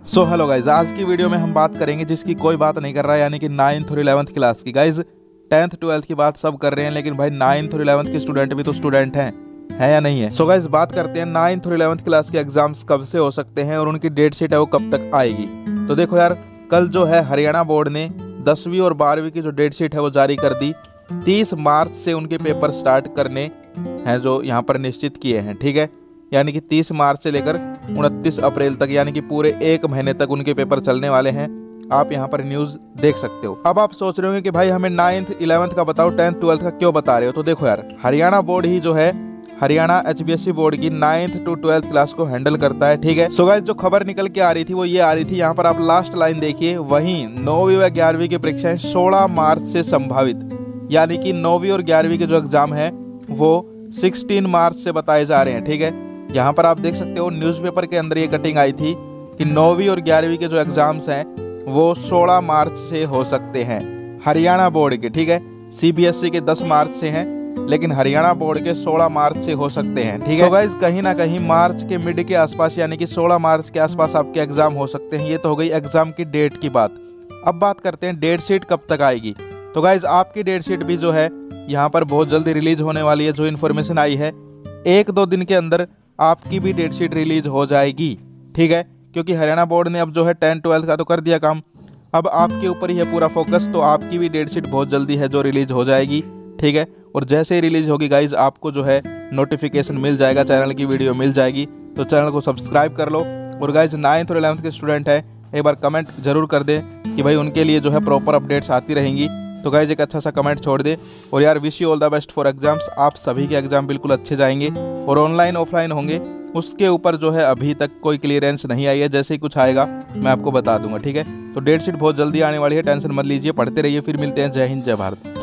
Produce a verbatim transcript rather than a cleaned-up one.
So hello guys, आज की video में हम बात करेंगे जिसकी कोई बात नहीं कर रहा है, यानी कि नाइन्थ और इलेवंथ क्लास की। गाइज टेंथ ट्वेल्थ की बात सब कर रहे हैं, लेकिन भाई नाइन्थ और इलेवंथ के स्टूडेंट भी तो स्टूडेंट हैं, है या नहीं है। सो गाइज बात करते हैं नाइन्थ और इलेवंथ क्लास के एग्जाम्स कब से हो सकते हैं और उनकी डेट शीट है वो कब तक आएगी। तो देखो यार, कल जो है हरियाणा बोर्ड ने दसवीं और बारहवीं की जो डेट शीट है वो जारी कर दी। तीस मार्च से उनके पेपर स्टार्ट करने हैं जो यहाँ पर निश्चित किए हैं, ठीक है। यानी कि तीस मार्च से लेकर उनतीस अप्रैल तक, यानी कि पूरे एक महीने तक उनके पेपर चलने वाले हैं। आप यहाँ पर न्यूज़ देख सकते हो। अब आप सोच रहे होंगे कि भाई हमें नाइन्थ इलेवंथ का बताओ, टेंथ ट्वेल्थ का क्यों बता रहे हो। तो देखो यार, हरियाणा बोर्ड ही जो है, हरियाणा एचबीएससी बोर्ड की नाइन्थ टू ट्वेल्थ क्लास को हैंडल करता है, ठीक है। सो गाइस, जो खबर निकल के आ रही थी वो ये आ रही थी, यहाँ पर आप लास्ट लाइन देखिए, वहीं नौवीं व ग्यारहवीं की परीक्षाएं सोलह मार्च से संभावित, यानी कि नौवीं और ग्यारहवीं के जो एग्जाम है वो सोलह मार्च से बताए जा रहे हैं, ठीक है। यहाँ पर आप देख सकते हो न्यूज़पेपर के अंदर ये कटिंग आई थी कि नौवीं और ग्यारहवीं के जो एग्जाम्स हैं वो सोलह मार्च से हो सकते हैं हरियाणा बोर्ड के, ठीक है। सीबीएसई के दस मार्च से हैं, लेकिन हरियाणा बोर्ड के सोलह मार्च से हो सकते हैं, ठीक है। तो गाइस, कहीं ना कहीं मार्च के मिड के आसपास, यानी कि सोलह मार्च के आसपास आपके एग्जाम हो सकते हैं। ये तो हो गई एग्जाम की डेट की बात। अब बात करते हैं डेट शीट कब तक आएगी। तो गाइज आपकी डेट शीट भी जो है यहाँ पर बहुत जल्दी रिलीज होने वाली है। जो इन्फॉर्मेशन आई है, एक दो दिन के अंदर आपकी भी डेट शीट रिलीज हो जाएगी, ठीक है। क्योंकि हरियाणा बोर्ड ने अब जो है टेंथ ट्वेल्थ का तो कर दिया काम, अब आपके ऊपर ही है पूरा फोकस। तो आपकी भी डेट शीट बहुत जल्दी है जो रिलीज हो जाएगी, ठीक है। और जैसे ही रिलीज होगी गाइज, आपको जो है नोटिफिकेशन मिल जाएगा, चैनल की वीडियो मिल जाएगी। तो चैनल को सब्सक्राइब कर लो। और गाइज नाइन्थ और इलेवंथ के स्टूडेंट हैं, एक बार कमेंट जरूर कर दें कि भाई उनके लिए जो है प्रॉपर अपडेट्स आती रहेंगी। तो गाइज एक अच्छा सा कमेंट छोड़ दे। और यार, wish you all the best for exams. आप सभी के एग्जाम बिल्कुल अच्छे जाएंगे और ऑनलाइन ऑफलाइन होंगे, उसके ऊपर जो है अभी तक कोई क्लियरेंस नहीं आई है। जैसे ही कुछ आएगा मैं आपको बता दूंगा, ठीक है। तो डेट शीट बहुत जल्दी आने वाली है, टेंशन मत लीजिए, पढ़ते रहिए। फिर मिलते हैं। जय हिंद, जय भारत।